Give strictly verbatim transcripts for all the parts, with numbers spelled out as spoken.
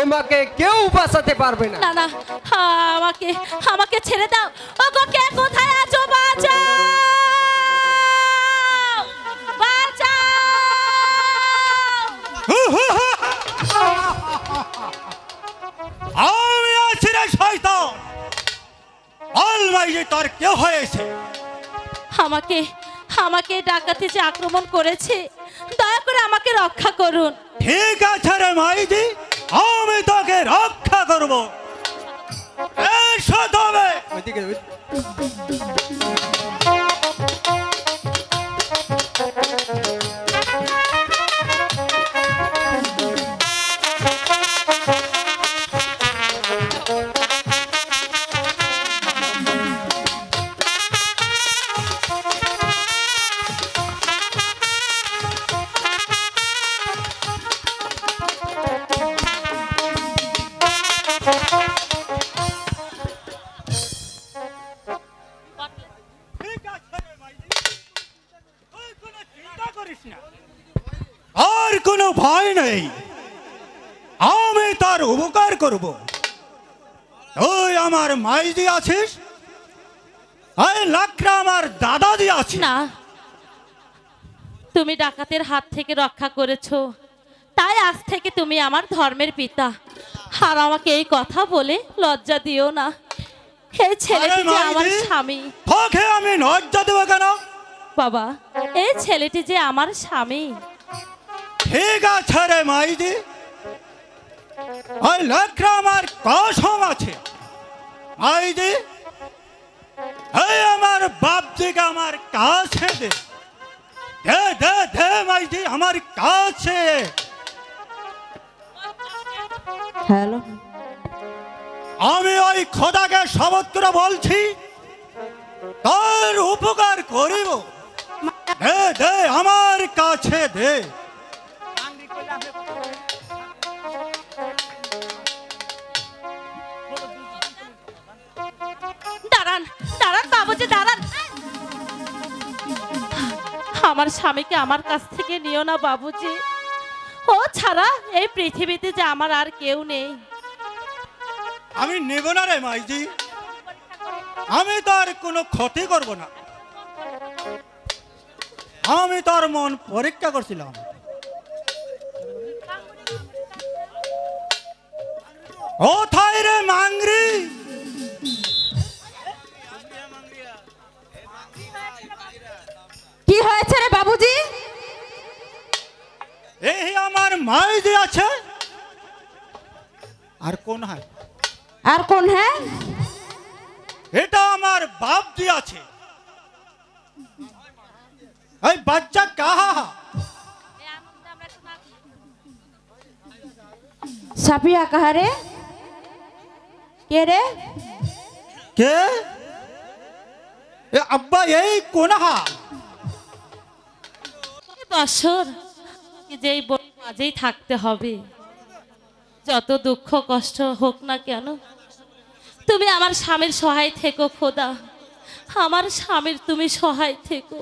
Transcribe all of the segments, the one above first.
আমাকে কেউ বাঁচাতে পারবে না। না না, আমাকে আমাকে ছেড়ে দাও। ওগো, কে কোথায় আছো? বাঁচাও, বাঁচাও। আমি আছি রে শয়তান। অলমাইজি তোর কে হয়েছে? আমাকে আমাকে ডাকাতে যে আক্রমণ করেছে, দয়া করে আমাকে রক্ষা করুন। ঠিক আছে রে মাইজি, আমি তোকে রক্ষা করব। এসো তবে। ওইদিকে ওই- ঠিক আছে রে মাইজি, তুই কোনো চিন্তা করিস না। আর কোনো ভয় নেই, আমি তার উপকার করব। তুই আমার মাইজি আছিস, এই লাকড়া আমার দাদাজি আছে। না, তুমি ডাকাতের হাত থেকে রক্ষা করেছো, তাই আজ থেকে তুমি আমার ধর্মের পিতা। আর আমাকে এই কথা বলে লজ্জা দিও না। এই ছেলেটি যে আমার স্বামী। তোকে আমি লজ্জা দেবো কেন? বাবা, এই ছেলেটি যে আমার স্বামী। ঠিক আছে রে মাইজি, ওই লাকড়া আমার কসম আছে। মাইজি, এই আমার বাপজিকে আমার কাছে দে। দে দে দে মাইজি, আমার কাছে। হ্যালো, আমি ওই খোদাকে শপথ করে বলছি, তার উপকার করিব। দে দে আমার কাছে দে। দাঁড়ান দাঁড়ান বাবুজি, দাঁড়ান। আমার স্বামীকে আমার কাছ থেকে নিও না বাবুজি। ও ছাড়া এই পৃথিবীতে যে আমার আর কেউ নেই। আমি নেব না রে মাইজি, আমি তার কোনো ক্ষতি করব না। আমি তার মন পরীক্ষা করছিলাম। কোথায় রে মাংরি? কি হয়েছে রে বাবুজি? এই আমার মাইজি আছে। আর কোন হয়? আর কোন? হ্যাঁ, এটা আমার বাপজি আছে। এই বাচ্চা কাহা? সাফিয়া কাহারে? কে রে? কে? এ আব্বা, এই কোনহা? বছর যেই মাঝেই থাকতে হবে, যত দুঃখ কষ্ট হোক না কেন, তুমি আমার স্বামীর সহায় থেকো খোদা। আমার স্বামীর তুমি সহায় থেকো।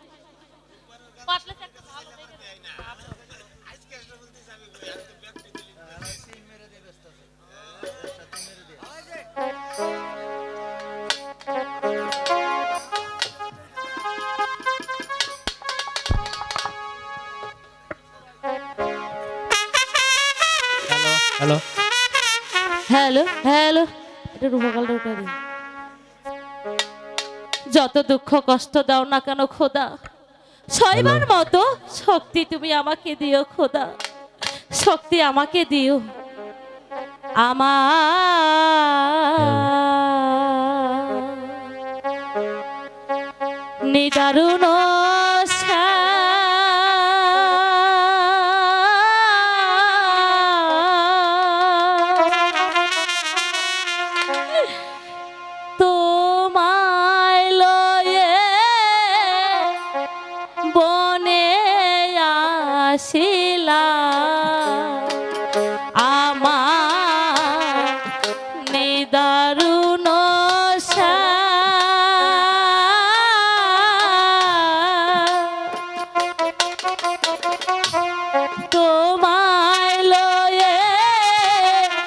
হ্যালো হ্যালো হ্যালো, এটা রূপকালটা উঠে দিন। যত দুঃখ কষ্ট দাও না কেন খোদা, সইবার মতো শক্তি তুমি আমাকে দিও খোদা। শক্তি আমাকে দিও। আমার নিদারুণ তোমায় লয়ে বনে আসিলা, আমার নিদারুণ তোমায় লয়ে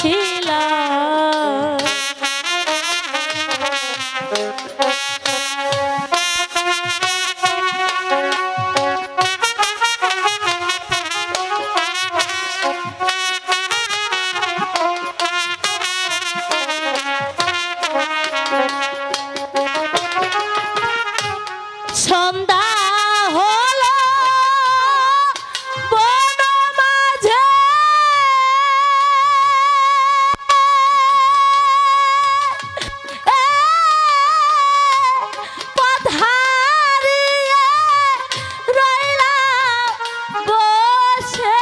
আসিলাম। সন্ধ্যা হলো বন মাঝে পথ হারিয়ে রইলাম বসে।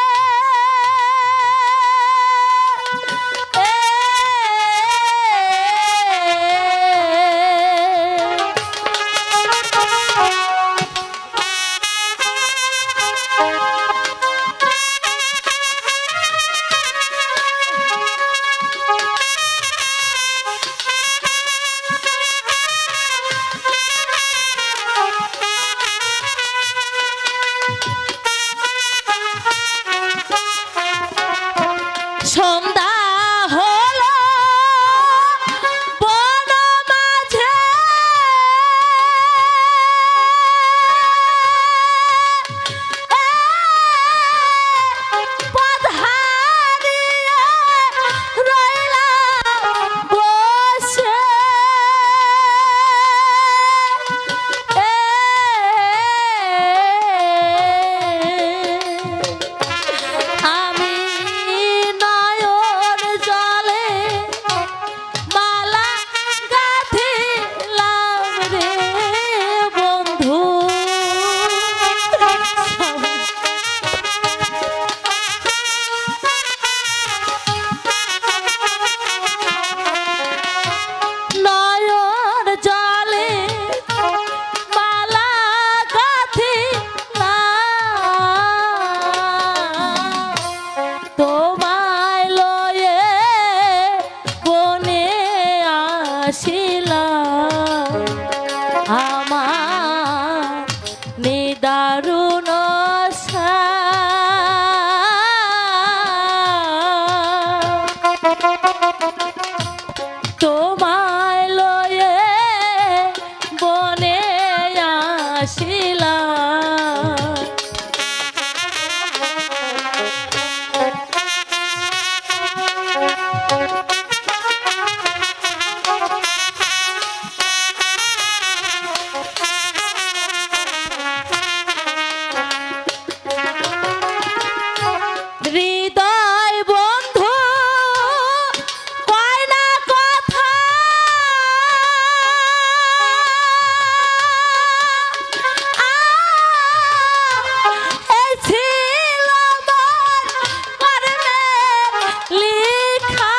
সন্ধ্যা হলো বন মাঝে পথ হারিয়ে রইলাম বসে। আমি নয়ন জলে মালা গাঁথিলাম রে বন্ধু। নয়ন জলে মালা গাঁথিলাম তোমায় লয়ে বনে আসিলাম। আমার নিদারুণ তোমায় লয়ে বনে আসিলাম। হৃদয় বন্ধু কয় না কথা এই ছিল মোর কর্মে লিখা।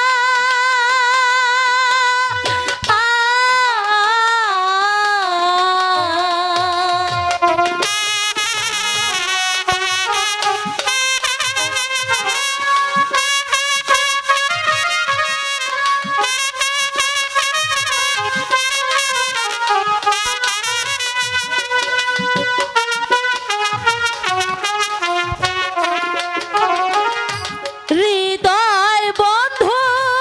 হৃদয় বন্ধু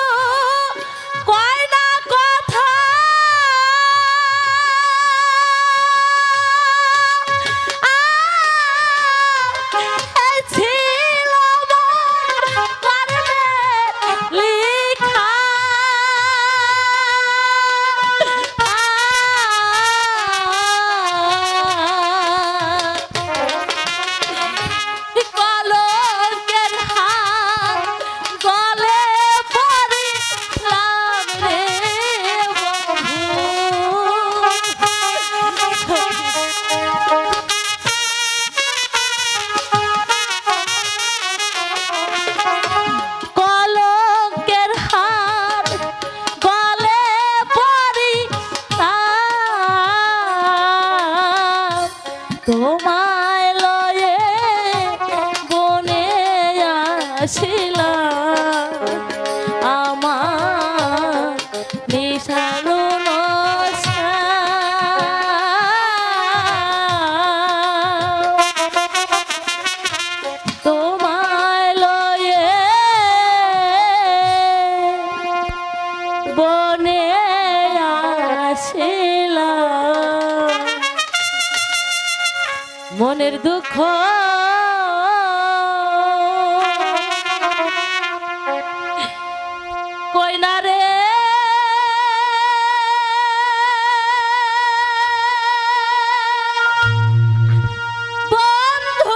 কয় না কথা এই ছিল মোর কর্মে লিখা। কলঙ্কের হাত গলে পড়িলাম রে বন্ধু। কলঙ্কের হাত গলে পড়িলাম তোমায় লয়ে বনে আসিলাম। আমার নিশানুন তোমায় লয়ে বুকের দুঃখ কই না রে বন্ধু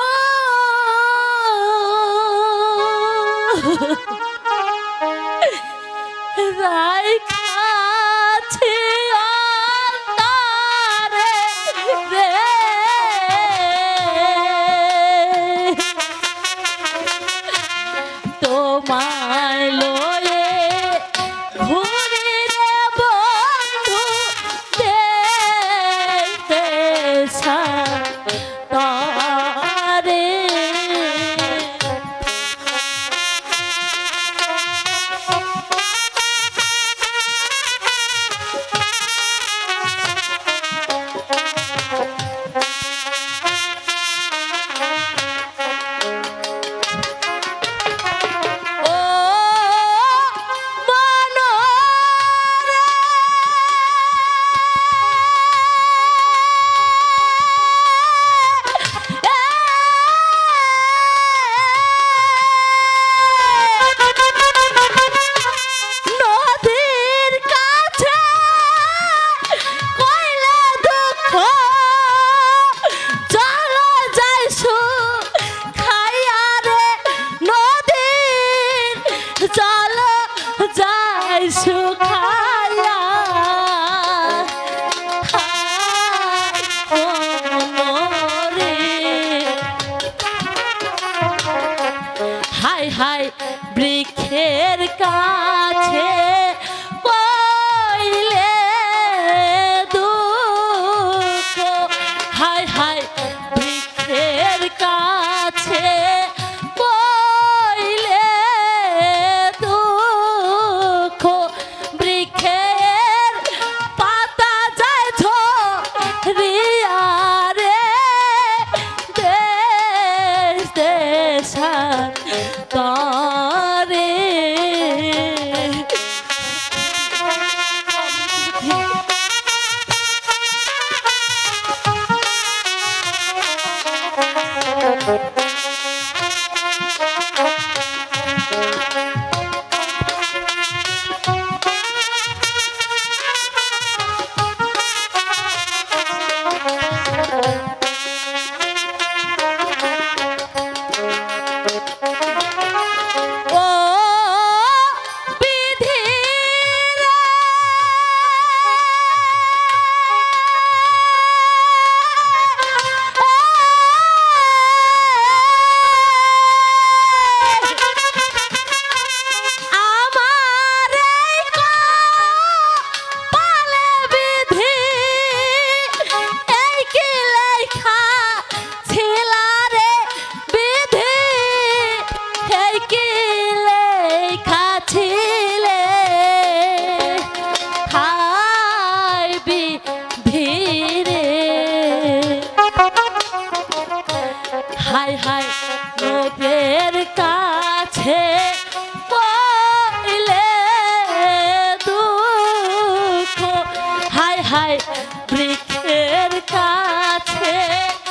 রাইখাছি অন্তরে রে তোমায় লয়ে ঘুরি রে বন্ধু দেখতে সারে চলো যাই সুখায়া হাই হাই বৃক্ষের কাছে কইলে দুঃখ হাই হাই বৃক্ষের কাছে হাই হাই নবের কাছে কইলে দুঃখ হাই হাই বৃক্ষের কাছে